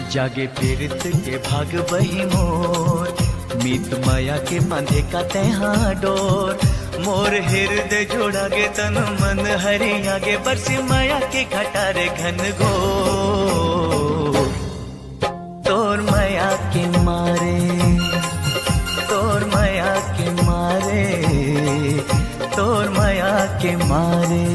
जागे फिरत के भाग बही मोर, मीत माया के बांधे का तहा डोर। मोर हृदय जोड़ा गे तन मन हरि आगे, बरसी माया के घटारे घन घोर। तोर माया के मारे, तोर माया के मारे, तोर माया के मारे।